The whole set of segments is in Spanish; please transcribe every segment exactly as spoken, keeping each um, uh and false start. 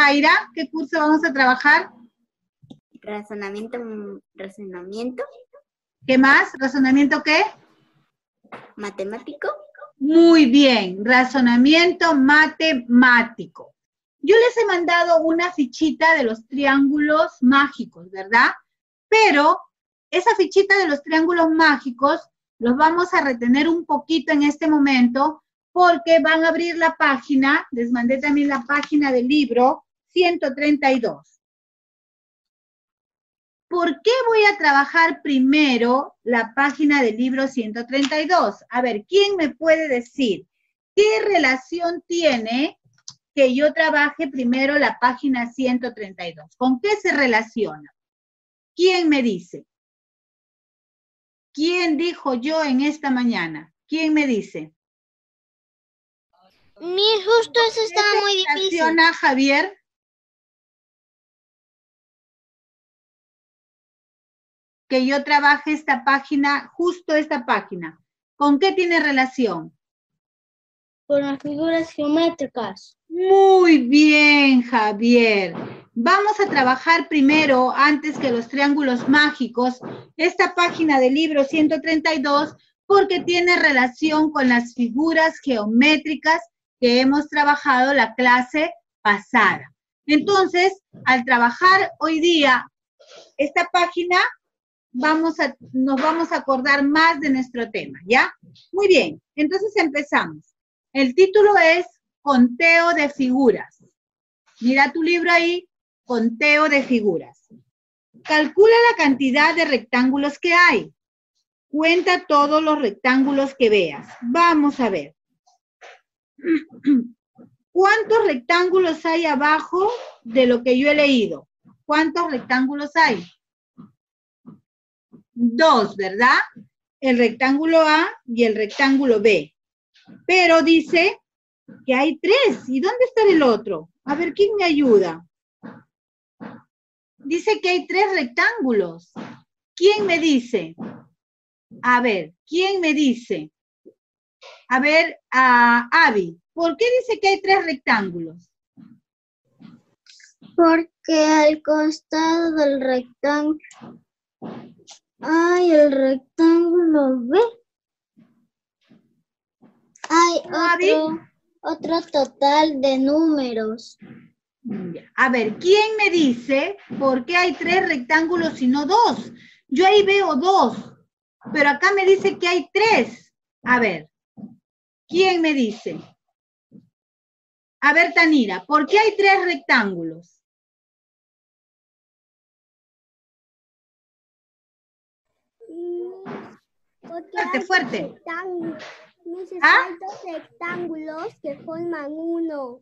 Jaira, ¿qué curso vamos a trabajar? Razonamiento, razonamiento. ¿Qué más? ¿Razonamiento qué? Matemático. Muy bien, razonamiento matemático. Yo les he mandado una fichita de los triángulos mágicos, ¿verdad? Pero esa fichita de los triángulos mágicos los vamos a retener un poquito en este momento porque van a abrir la página, les mandé también la página del libro ciento treinta y dos. ¿Por qué voy a trabajar primero la página del libro ciento treinta y dos? A ver, ¿quién me puede decir qué relación tiene que yo trabaje primero la página ciento treinta y dos? ¿Con qué se relaciona? ¿Quién me dice? ¿Quién dijo yo en esta mañana? ¿Quién me dice? Mi, justo eso estaba muy difícil. ¿Qué se relaciona, Javier? Que yo trabaje esta página, justo esta página. ¿Con qué tiene relación? Con las figuras geométricas. Muy bien, Javier. Vamos a trabajar primero, antes que los triángulos mágicos, esta página del libro ciento treinta y dos, porque tiene relación con las figuras geométricas que hemos trabajado la clase pasada. Entonces, al trabajar hoy día esta página, vamos a, nos vamos a acordar más de nuestro tema, ¿ya? Muy bien, entonces empezamos. El título es Conteo de figuras. Mira tu libro ahí, Conteo de figuras. Calcula la cantidad de rectángulos que hay. Cuenta todos los rectángulos que veas. Vamos a ver. ¿Cuántos rectángulos hay abajo de lo que yo he leído? ¿Cuántos rectángulos hay? Dos, ¿verdad? El rectángulo A y el rectángulo B. Pero dice que hay tres. ¿Y dónde está el otro? A ver, ¿quién me ayuda? Dice que hay tres rectángulos. ¿Quién me dice? A ver, ¿quién me dice? A ver, a Abby, ¿por qué dice que hay tres rectángulos? Porque al costado del rectángulo hay el rectángulo B. Hay otro, otro total de números. A ver, ¿quién me dice por qué hay tres rectángulos y no dos? Yo ahí veo dos, pero acá me dice que hay tres. A ver, ¿quién me dice? A ver, Tanira, ¿por qué hay tres rectángulos? Fuerte, fuerte. ¿Ah? Hay dos rectángulos que forman uno.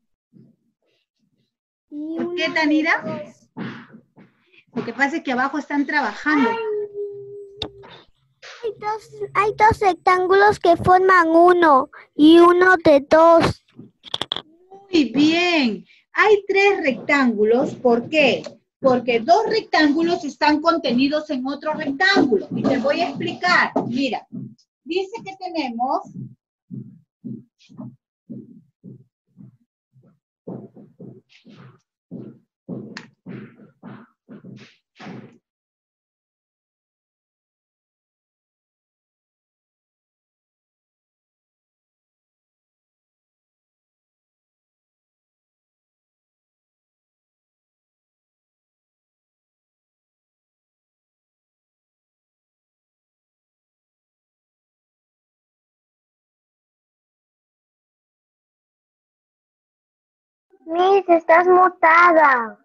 Y ¿Por qué, Tanira? Lo que pasa es que abajo están trabajando. Hay, hay, dos, hay dos rectángulos que forman uno y uno de dos. Muy bien. Hay tres rectángulos. ¿Por qué? Porque dos rectángulos están contenidos en otro rectángulo. Y te voy a explicar. Mira, dice que tenemos... Miss, estás mutada.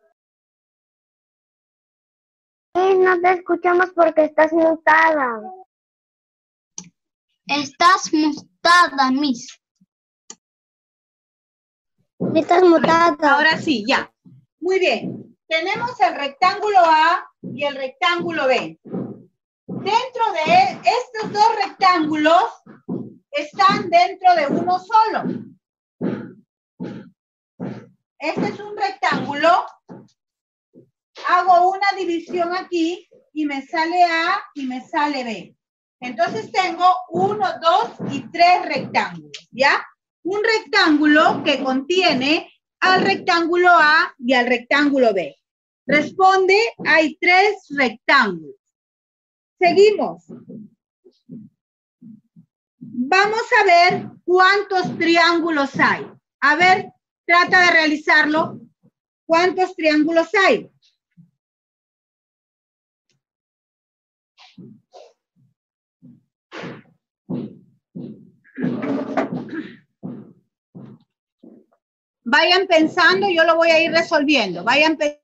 Miss, no te escuchamos porque estás mutada. Estás mutada, Miss. Estás mutada. Ahora sí, ya. Muy bien. Tenemos el rectángulo A y el rectángulo B. Dentro de estos dos rectángulos están dentro de uno solo. Este es un rectángulo. Hago una división aquí y me sale A y me sale B. Entonces tengo uno, dos y tres rectángulos, ¿ya? Un rectángulo que contiene al rectángulo A y al rectángulo B. Responde, hay tres rectángulos. Seguimos. Vamos a ver cuántos triángulos hay. A ver, trata de realizarlo. ¿Cuántos triángulos hay? Vayan pensando, yo lo voy a ir resolviendo. Vayan pensando.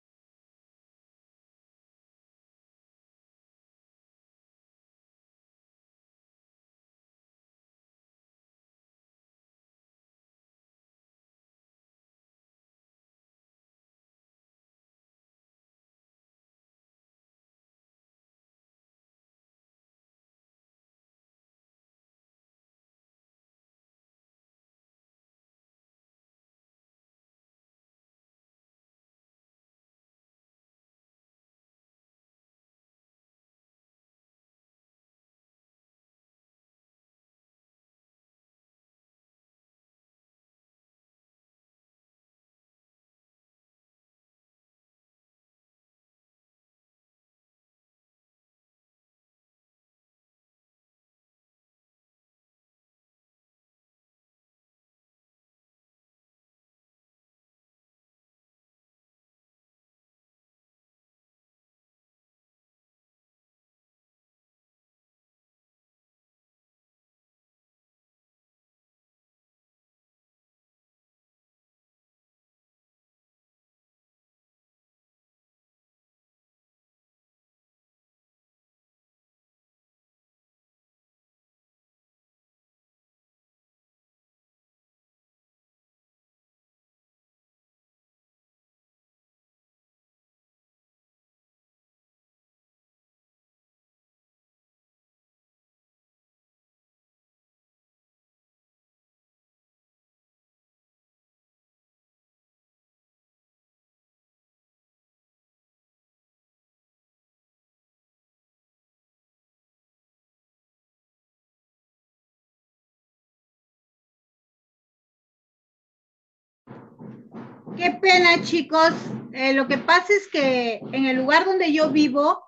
Qué pena, chicos. Eh, lo que pasa es que en el lugar donde yo vivo,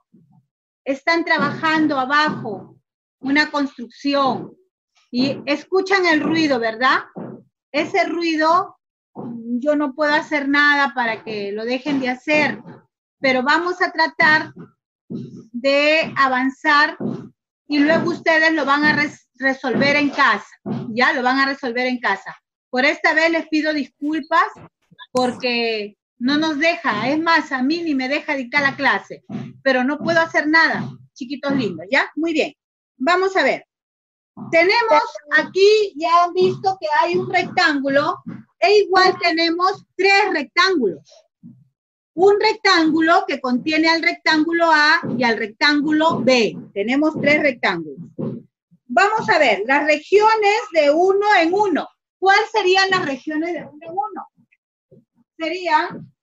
están trabajando abajo una construcción y escuchan el ruido, ¿verdad? Ese ruido, yo no puedo hacer nada para que lo dejen de hacer, pero vamos a tratar de avanzar y luego ustedes lo van a res- resolver en casa, ¿ya? Lo van a resolver en casa. Por esta vez les pido disculpas porque no nos deja, es más, a mí ni me deja dictar la clase, pero no puedo hacer nada, chiquitos lindos, ¿ya? Muy bien, vamos a ver. Tenemos aquí, ya han visto que hay un rectángulo, e igual tenemos tres rectángulos. Un rectángulo que contiene al rectángulo A y al rectángulo B. Tenemos tres rectángulos. Vamos a ver, las regiones de uno en uno. ¿Cuáles serían las regiones de uno en uno? Serían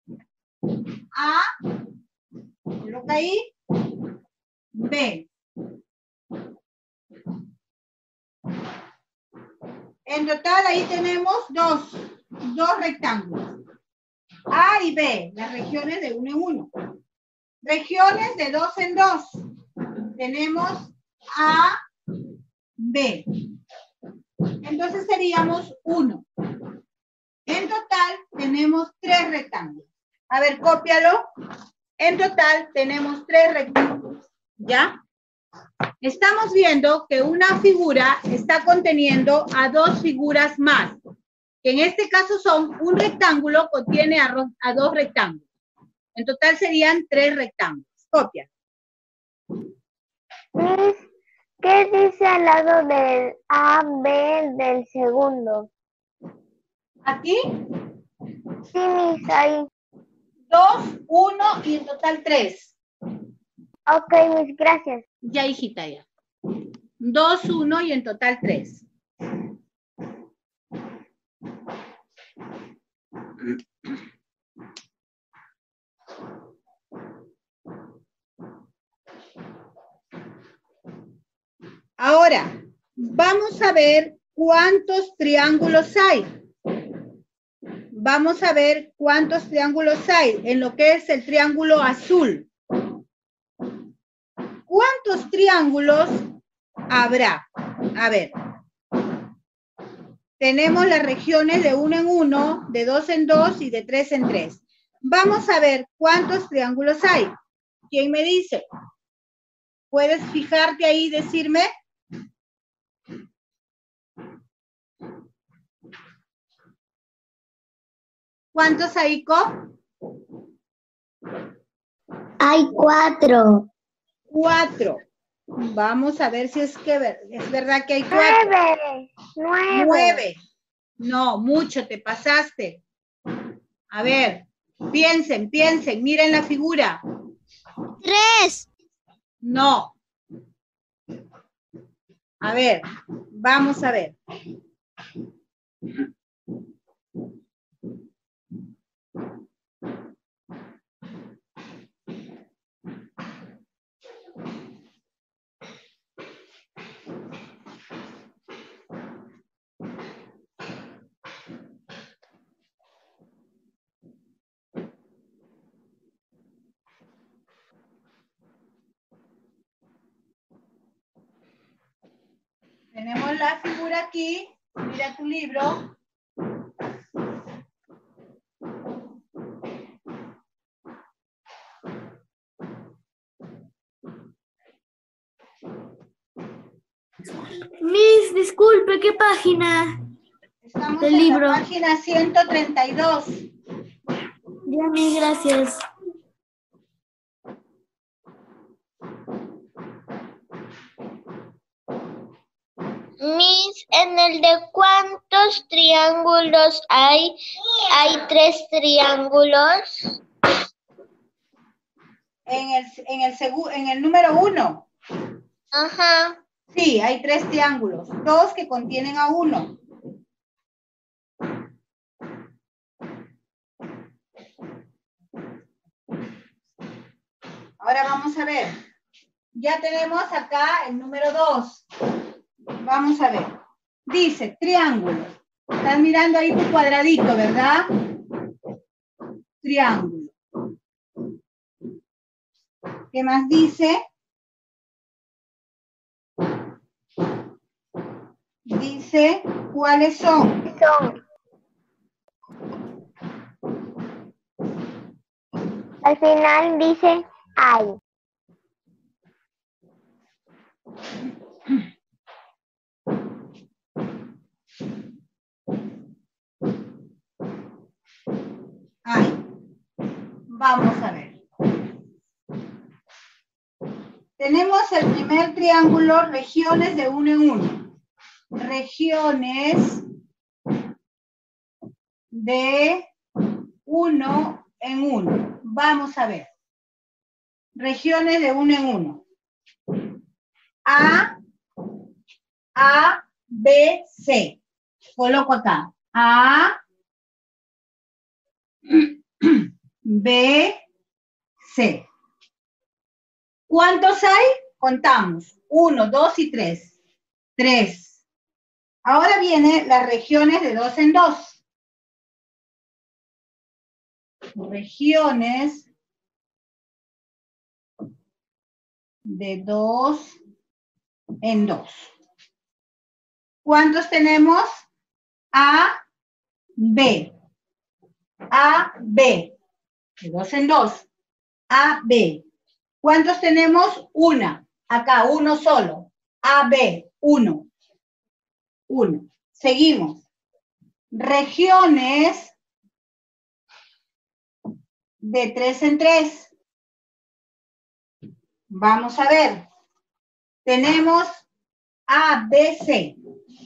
A, coloca ahí, B. En total ahí tenemos dos, dos rectángulos. A y B, las regiones de uno en uno. Regiones de dos en dos. Tenemos A, B. Entonces seríamos uno. En total tenemos tres rectángulos. A ver, cópialo. En total tenemos tres rectángulos. ¿Ya? Estamos viendo que una figura está conteniendo a dos figuras más. Que en este caso son un rectángulo contiene a, a dos rectángulos. En total serían tres rectángulos. Copia. Miss, ¿qué dice al lado del A, B del segundo? Aquí, Sí, Miss, ahí. dos, uno y en total tres. Ok, Miss, gracias. Ya, hijita, ya. Dos, uno y en total tres. Ahora, vamos a ver cuántos triángulos hay. vamos a ver cuántos triángulos hay en lo que es el triángulo azul. ¿Cuántos triángulos habrá? A ver. Tenemos las regiones de uno en uno, de dos en dos y de tres en tres. Vamos a ver cuántos triángulos hay. ¿Quién me dice? ¿Puedes fijarte ahí y decirme? ¿Cuántos hay, Co? Hay cuatro. Cuatro. Vamos a ver si es que es verdad que hay cuatro. Nueve. Nueve. Nueve. No, mucho, te pasaste. A ver, piensen, piensen, miren la figura. Tres. No. A ver, vamos a ver. Tenemos la figura aquí. Mira tu libro. Miss, disculpe, ¿qué página? Estamos Del en libro. la página ciento treinta y dos. Ya, Miss, gracias. Miss, en el de cuántos triángulos hay, hay tres triángulos. En el, en el, segu- en el número uno. Ajá. Sí, hay tres triángulos. Dos que contienen a uno. Ahora vamos a ver. Ya tenemos acá el número dos. Vamos a ver. Dice triángulo. Estás mirando ahí tu cuadradito, ¿verdad? Triángulo. ¿Qué más dice? Dice, ¿cuáles son? Son. Al final dice hay. Hay. Vamos a ver. Tenemos el primer triángulo, regiones de uno en uno. Regiones de uno en uno. Vamos a ver. Regiones de uno en uno. A, A, B, C. Coloco acá. A, B, C. ¿Cuántos hay? Contamos. Uno, dos y tres. Tres. Ahora vienen las regiones de dos en dos. Regiones de dos en dos. ¿Cuántos tenemos? A, B. A, B. De dos en dos. A, B. ¿Cuántos tenemos? Una. Acá, uno solo. A, B. Uno. Uno. Seguimos. Regiones de tres en tres. Vamos a ver. Tenemos A, B, C.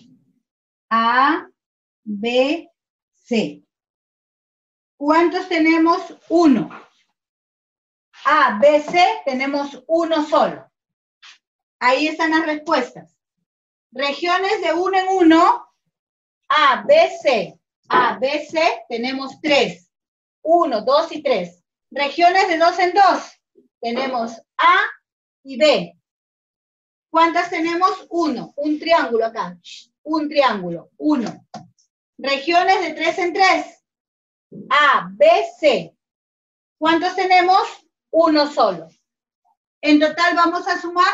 A, B, C. ¿Cuántos tenemos? Uno. A, B, C, tenemos uno solo. Ahí están las respuestas. Regiones de uno en uno. A, B, C. A, B, C, tenemos tres. Uno, dos y tres. Regiones de dos en dos. Tenemos A y B. ¿Cuántas tenemos? Uno. Un triángulo acá. Un triángulo. Uno. Regiones de tres en tres. A, B, C. ¿Cuántos tenemos? Uno solo. En total vamos a sumar.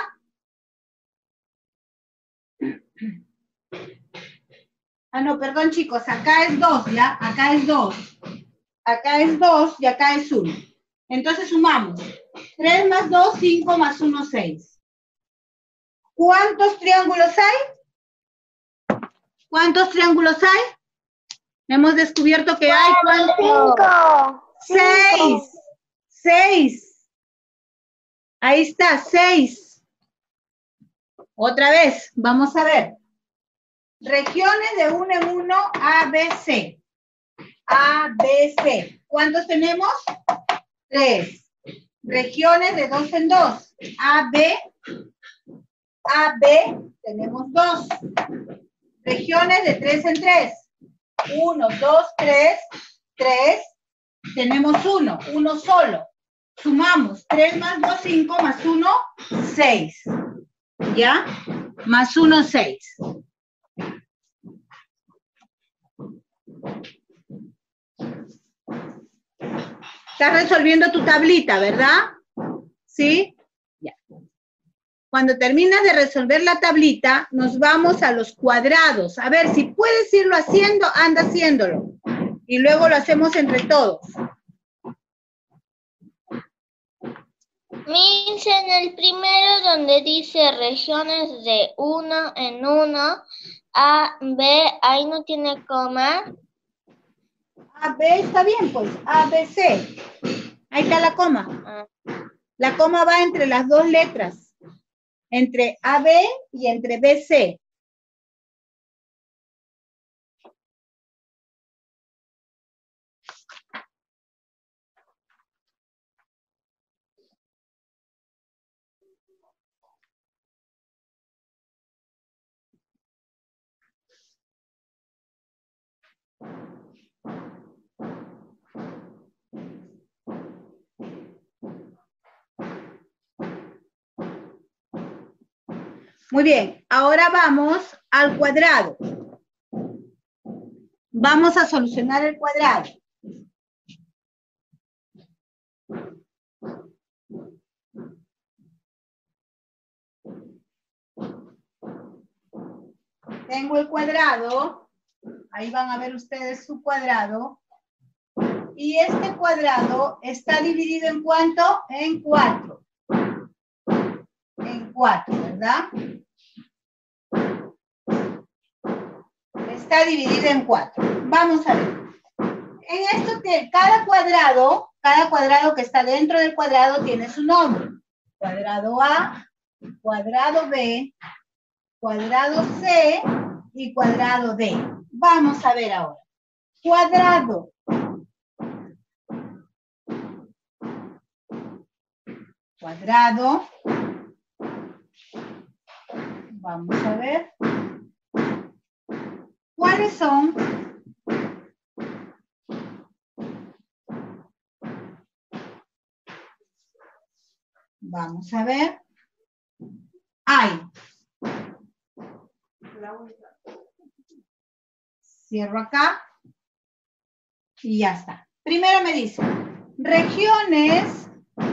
Ah, no, perdón, chicos. Acá es dos, ¿ya? Acá es dos. Acá es dos y acá es uno. Entonces sumamos. tres más dos, cinco más uno, seis. ¿Cuántos triángulos hay? ¿Cuántos triángulos hay? Hemos descubierto que hay ¿cuántos? Cinco. Seis. Seis. Ahí está, seis. Otra vez, vamos a ver. Regiones de uno en uno, A, B, C. A, B, C. ¿Cuántos tenemos? Tres. Regiones de dos en dos. A, B. A, B. Tenemos dos. Regiones de tres en tres. Uno, dos, tres. Tres. Tenemos uno. Uno solo. Sumamos. Tres más dos, cinco. Más uno, seis. ¿Ya? Más uno, seis. Estás resolviendo tu tablita, ¿verdad? ¿Sí? Ya. Cuando terminas de resolver la tablita, nos vamos a los cuadrados. A ver, si puedes irlo haciendo, anda haciéndolo. Y luego lo hacemos entre todos. Miss, en el primero donde dice regiones de uno en uno, A, B, ahí no tiene coma. A, B, está bien, pues. A, B, C. Ahí está la coma. Ah. La coma va entre las dos letras. Entre A, B y entre B, C. Muy bien, ahora vamos al cuadrado. Vamos a solucionar el cuadrado. Tengo el cuadrado. Ahí van a ver ustedes su cuadrado. Y este cuadrado está dividido en ¿cuánto? En cuatro. En cuatro, ¿verdad? Está dividido en cuatro. Vamos a ver. En esto, cada cuadrado, cada cuadrado que está dentro del cuadrado tiene su nombre. Cuadrado A, cuadrado B, cuadrado C y cuadrado D. Vamos a ver ahora. Cuadrado. Cuadrado. Vamos a ver. ¿Cuáles son? Vamos a ver. Hay. Cierro acá. Y ya está. Primero me dice, regiones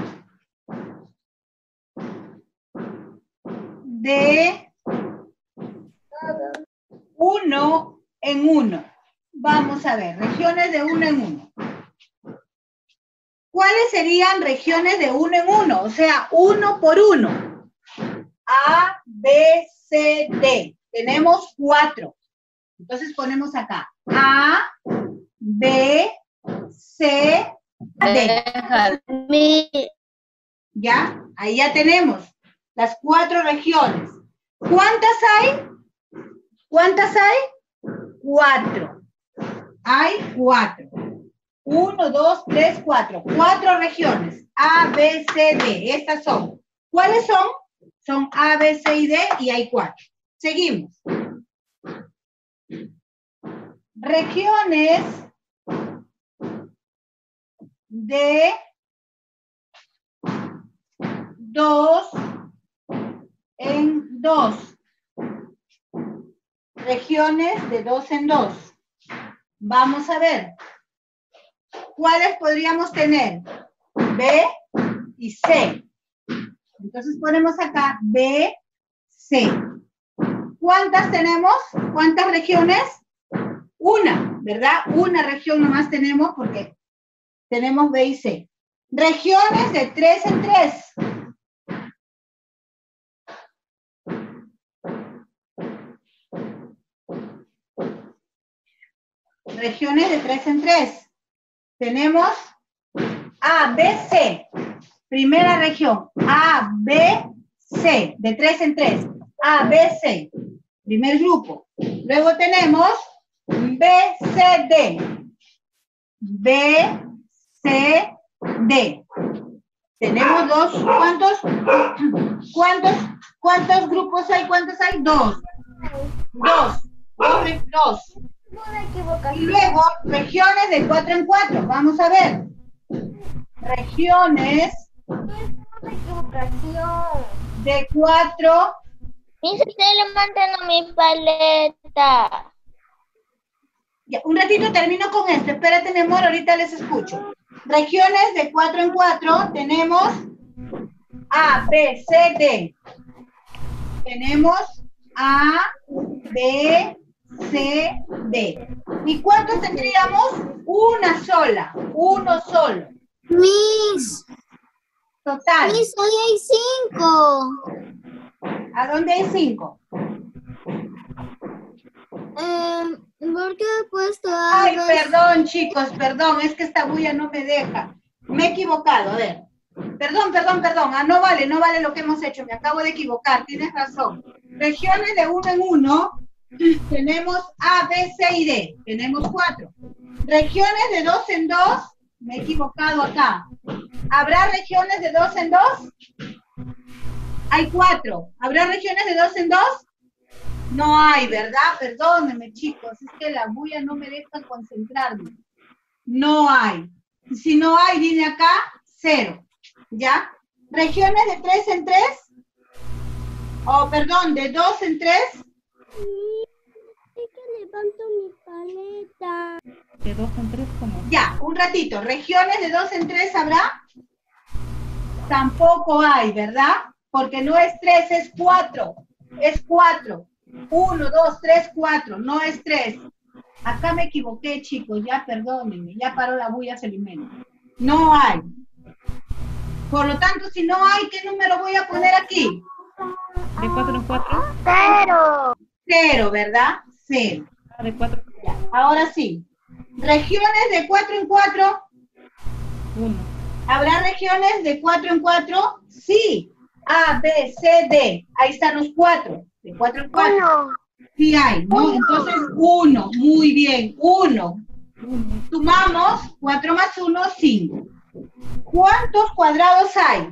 de uno en uno. Vamos a ver, regiones de uno en uno. ¿Cuáles serían regiones de uno en uno? O sea, uno por uno. A, B, C, D. Tenemos cuatro. Entonces ponemos acá. A, B, C, D. ¿Ya? Ahí ya tenemos las cuatro regiones. ¿Cuántas hay? ¿Cuántas hay? Cuatro. Hay cuatro. Uno, dos, tres, cuatro. Cuatro regiones. A, B, C, D. Estas son. ¿Cuáles son? Son A, B, C y D y hay cuatro. Seguimos. Regiones de dos en dos. Regiones de dos en dos. Vamos a ver. ¿cuáles podríamos tener? B y C. Entonces ponemos acá B, C. ¿Cuántas tenemos? ¿Cuántas regiones? Una, ¿verdad? Una región nomás tenemos porque tenemos B y C. Regiones de tres en tres. Regiones de tres en tres. Tenemos A, B, C. Primera región. A, B, C. De tres en tres. A, B, C. Primer grupo. Luego tenemos B, C, D. B, C, D. Tenemos dos. ¿Cuántos? ¿Cuántos? ¿Cuántos grupos hay? ¿Cuántos hay? Dos. Dos. Dos. Dos. Y luego, regiones de cuatro en cuatro. Vamos a ver. Regiones de cuatro. Miss, estoy levantando mi paleta. Ya, un ratito termino con esto. Espérate, mi amor, ahorita les escucho. Regiones de cuatro en cuatro. Tenemos A, B, C, D. Tenemos A, B, C, D. ¿Y cuántos tendríamos? Una sola. Uno solo. Miss, Total. Miss, hoy hay cinco. ¿A dónde hay cinco? Eh, ¿Por qué he puesto Ay, A? perdón, chicos, perdón. Es que esta bulla no me deja. Me he equivocado, a ver. Perdón, perdón, perdón. Ah, no vale, no vale lo que hemos hecho. Me acabo de equivocar. Tienes razón. Regiones de uno en uno. Tenemos A, B, C y D. Tenemos cuatro. Regiones de dos en dos. Me he equivocado acá. ¿Habrá regiones de dos en dos? Hay cuatro. ¿Habrá regiones de dos en dos? No hay, ¿verdad? Perdónenme, chicos. Es que la bulla no me deja concentrarme. No hay. Si no hay, viene acá, cero. ¿Ya? ¿Regiones de tres en tres? Oh, perdón, de dos en tres. Es que levanto mi paleta. De dos en tres, ¿cómo? Ya, un ratito. ¿Regiones de dos en tres habrá? Tampoco hay, ¿verdad? Porque no es tres, es cuatro. Es cuatro. Uno, dos, tres, cuatro. No es tres. Acá me equivoqué, chicos. Ya perdónenme. Ya paró la bulla, se alimenta. No hay. Por lo tanto, si no hay, ¿qué número voy a poner aquí? ¿De cuatro en cuatro? Cero. Cero, ¿verdad? Cero. Ah, de cuatro. Ya, ahora sí. ¿Regiones de cuatro en cuatro? Uno. ¿Habrá regiones de cuatro en cuatro? Sí. A, B, C, D. Ahí están los cuatro. De cuatro en cuatro. Uno. Sí hay, ¿no? Entonces, uno. Muy bien. Uno. Uno. Sumamos. Cuatro más uno, cinco. ¿Cuántos cuadrados hay?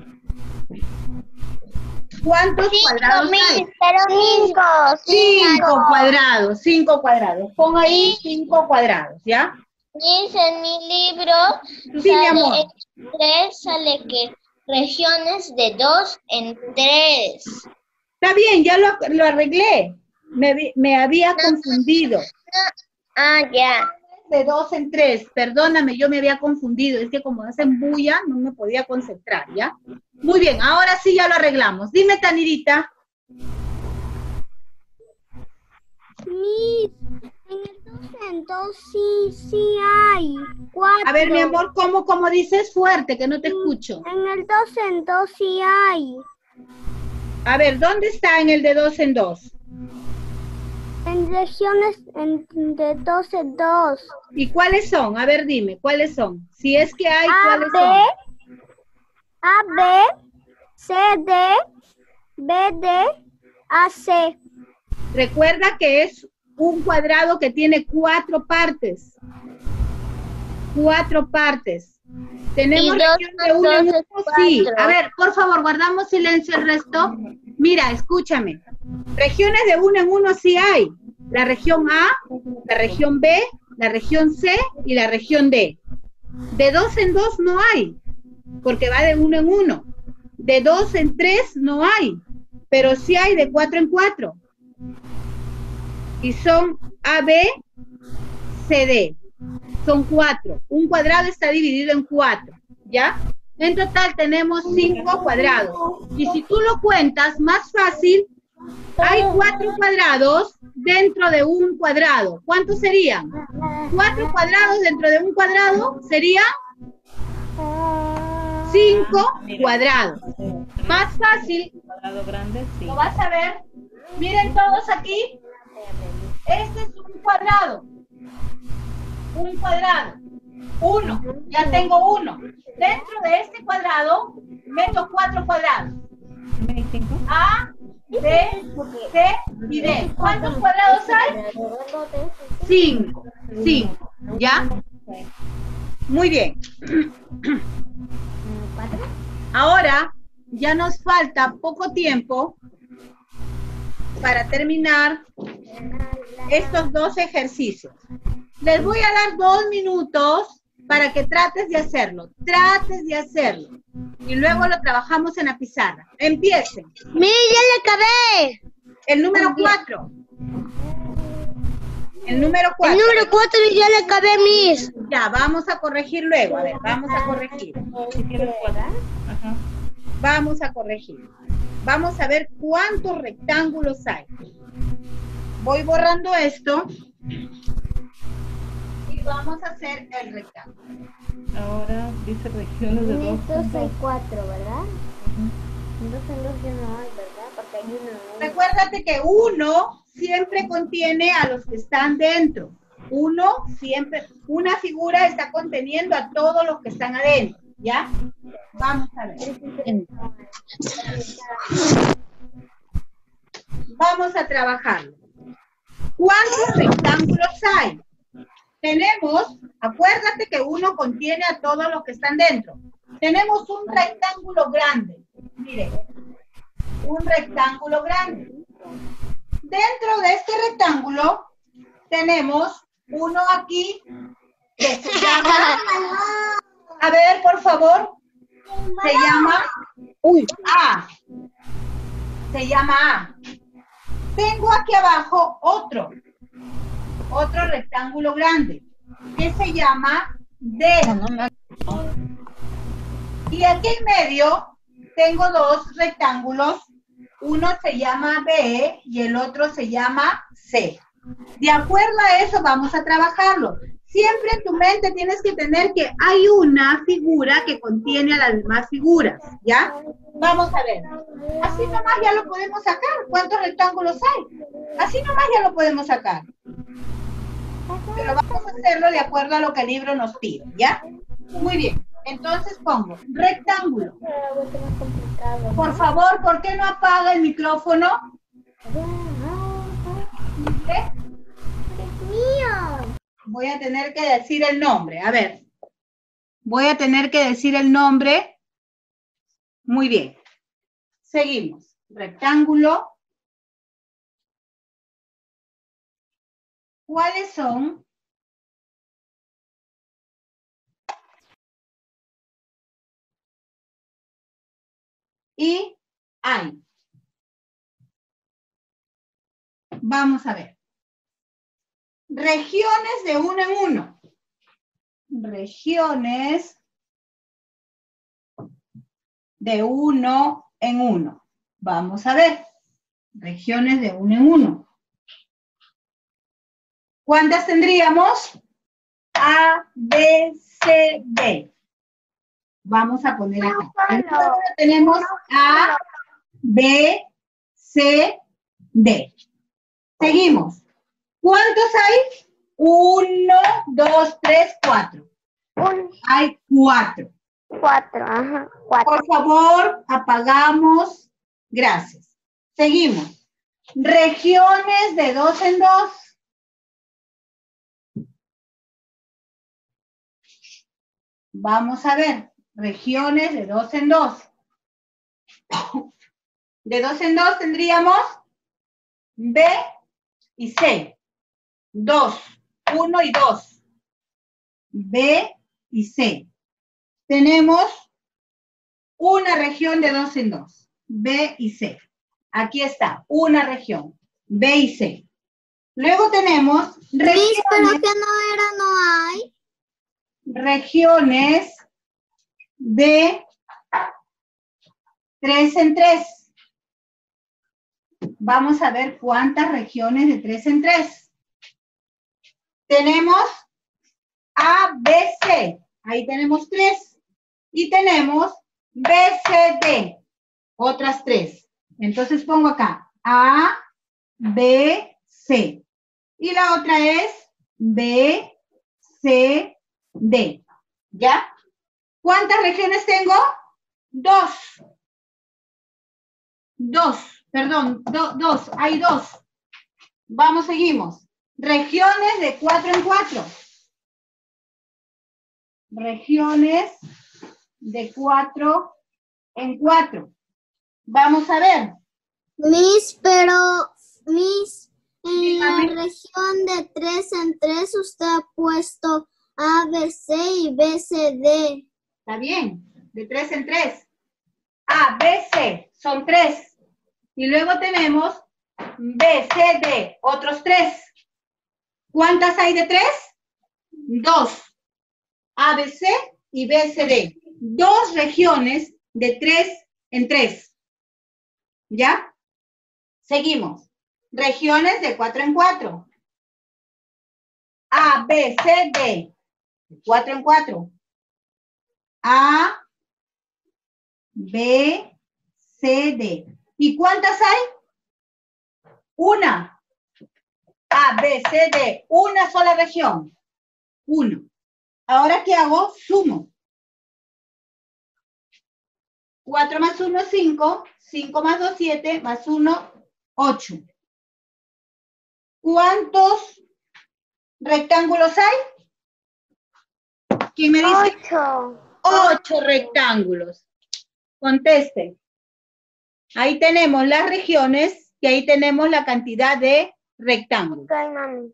¿Cuántos cuadrados hay? Pero cinco. Cinco cuadrados. Cinco cuadrados. Pon ahí cinco cuadrados, ¿ya? Miss, en mi libro Sí, mi amor. sale en tres, sale que regiones de dos en tres. Está bien, ya lo, lo arreglé. Me, vi- me había confundido. Ah, ya. De dos en tres. Perdóname, yo me había confundido. Es que como hacen bulla, no me podía concentrar, ¿ya? Muy bien, ahora sí ya lo arreglamos. Dime, Tanirita. Miss, en el dos en dos sí, sí hay. Cuatro. A ver, mi amor, ¿cómo, cómo dices? Fuerte, que no te escucho. En el dos en dos sí hay. A ver, ¿dónde está en el de dos en dos? En regiones en, de dos en dos. ¿Y cuáles son? A ver, dime, ¿cuáles son? Si es que hay, A, ¿cuáles B, son? A, B, C, D, B, D, A, C. Recuerda que es un cuadrado que tiene cuatro partes. Cuatro partes. ¿Tenemos Y dos región de más uno en dos es uno? Sí. cuatro. A ver, por favor, guardamos silencio el resto. Mira, escúchame. Regiones de uno en uno sí hay. La región A, la región B, la región C y la región D. De dos en dos no hay, porque va de uno en uno. De dos en tres no hay, pero sí hay de cuatro en cuatro. Y son A, B, C, D. son cuatro. Un cuadrado está dividido en cuatro, ¿ya? En total tenemos cinco cuadrados. Y si tú lo cuentas, más fácil, hay cuatro cuadrados dentro de un cuadrado. ¿Cuántos serían? Cuatro cuadrados dentro de un cuadrado serían cinco cuadrados. Más fácil, Cuadrado grande, sí. lo vas a ver. Miren todos aquí. Este es un cuadrado. Un cuadrado. Uno. Ya tengo uno. Dentro de este cuadrado meto cuatro cuadrados. ¿Me cinco? A, B, C y D. ¿Cuántos cuadrados hay? Cinco. Cinco. ¿Ya? Muy bien. Ahora ya nos falta poco tiempo para terminar estos dos ejercicios. Les voy a dar dos minutos para que trates de hacerlo. Trates de hacerlo. Y luego lo trabajamos en la pizarra. Empiecen. ¡Mi, ya le acabé! El número cuatro. El número El cuatro. número cuatro ya le acabé, Miss. Ya, vamos a corregir luego. A ver, vamos a corregir. Si tienes cuatro. Ajá. Vamos a corregir. Vamos a ver cuántos rectángulos hay. Voy borrando esto. Y vamos a hacer el rectángulo. Ahora dice regiones de En dos. estos hay cuatro, ¿verdad? En dos en dos ya no hay, ¿verdad? Porque hay uno en uno. Recuérdate que uno siempre contiene a los que están dentro. Uno siempre, una figura está conteniendo a todos los que están adentro. ¿Ya? Vamos a ver. Vamos a trabajarlo. ¿Cuántos rectángulos hay? Tenemos, acuérdate que uno contiene a todos los que están dentro. Tenemos un rectángulo grande. Mire, un rectángulo grande. Dentro de este rectángulo tenemos uno aquí que se llama, a ver, por favor, se llama A. Se llama A. Tengo aquí abajo otro, otro rectángulo grande que se llama D. Y aquí en medio tengo dos rectángulos, uno se llama B y el otro se llama C. De acuerdo a eso vamos a trabajarlo. Siempre en tu mente tienes que tener que hay una figura que contiene a las demás figuras, ¿ya? Vamos a ver. Así nomás ya lo podemos sacar. ¿Cuántos rectángulos hay? Así nomás ya lo podemos sacar. Pero vamos a hacerlo de acuerdo a lo que el libro nos pide, ¿ya? Muy bien. Entonces pongo rectángulo. Por favor, ¿por qué no apaga el micrófono? ¿Eh? Voy a tener que decir el nombre. A ver. Voy a tener que decir el nombre. Muy bien. Seguimos. Rectángulo. ¿Cuáles son? Y hay. Vamos a ver. Regiones de uno en uno. Regiones de uno en uno. Vamos a ver. Regiones de uno en uno. ¿Cuántas tendríamos? A, B, C, D. Vamos a poner acá. Ahora tenemos A, B, C, D. Seguimos. ¿Cuántos hay? Uno, dos, tres, cuatro. Hay cuatro. Cuatro, ajá, cuatro. Por favor, apagamos. Gracias. Seguimos. Regiones de dos en dos. Vamos a ver. Regiones de dos en dos. De dos en dos tendríamos B y C. Dos. Uno y dos. B y C. Tenemos una región de dos en dos. B y C. Aquí está. Una región. B y C. Luego tenemos Miss, pero regiones. que no era, no hay. regiones de tres en tres. Vamos a ver cuántas regiones de tres en tres. Tenemos A, B, C. Ahí tenemos tres. Y tenemos B, C, D. Otras tres. Entonces pongo acá A, B, C. Y la otra es B, C, D. ¿Ya? ¿Cuántas regiones tengo? Dos. Dos. Perdón, do, dos. Hay dos. Vamos, seguimos. Regiones de cuatro en cuatro. Regiones de cuatro en cuatro. Vamos a ver. Miss, pero, Miss, en Dígame. la región de tres en tres usted ha puesto A, B, C y B, C, D. Está bien. De tres en tres. A, B, C. Son tres. Y luego tenemos B, C, D. Otros tres. ¿Cuántas hay de tres? Dos. A, B, C y B, C, D. Dos regiones de tres en tres. ¿Ya? Seguimos. Regiones de cuatro en cuatro. A, B, C, D. cuatro en cuatro. A, B, C, D. ¿Y cuántas hay? Una. A, B, C, D. Una sola región. Uno. Ahora, ¿qué hago? Sumo. cuatro más uno, cinco. cinco más dos, siete. Más uno, ocho. ¿Cuántos rectángulos hay? ¿Quién me dice? Ocho. Ocho rectángulos. Conteste. Ahí tenemos las regiones y ahí tenemos la cantidad de rectángulos. Ok, mami.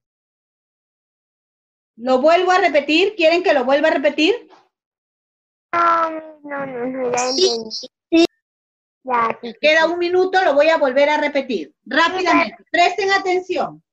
¿Lo vuelvo a repetir? ¿Quieren que lo vuelva a repetir? No, no, no, no, ya entendí. Ya, sí, sí, Queda sí. un minuto, lo voy a volver a repetir. Rápidamente. Presten atención.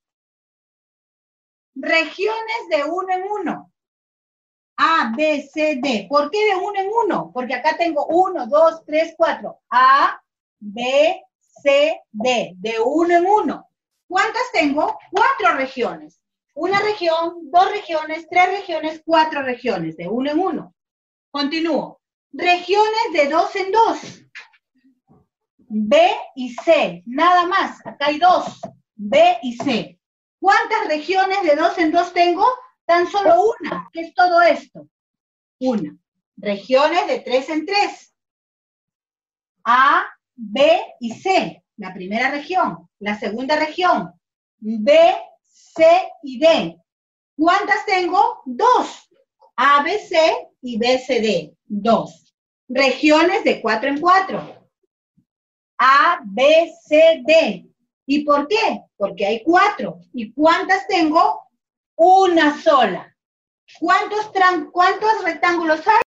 Regiones de uno en uno. A, B, C, D. ¿Por qué de uno en uno? Porque acá tengo uno, dos, tres, cuatro. A, B, C, D. De uno en uno. ¿Cuántas tengo? Cuatro regiones. Una región, dos regiones, tres regiones, cuatro regiones. De uno en uno. Continúo. Regiones de dos en dos. B y C. Nada más. Acá hay dos. B y C. ¿Cuántas regiones de dos en dos tengo? Tan solo una. ¿Qué es todo esto? Una. Regiones de tres en tres. A, B y C. La primera región. La segunda región. B, C y D. ¿Cuántas tengo? Dos. A, B, C y B, C, D. Dos. Regiones de cuatro en cuatro. A, B, C, D. ¿Y por qué? Porque hay cuatro. ¿Y cuántas tengo? Una sola. ¿Cuántos, ¿Cuántos rectángulos hay?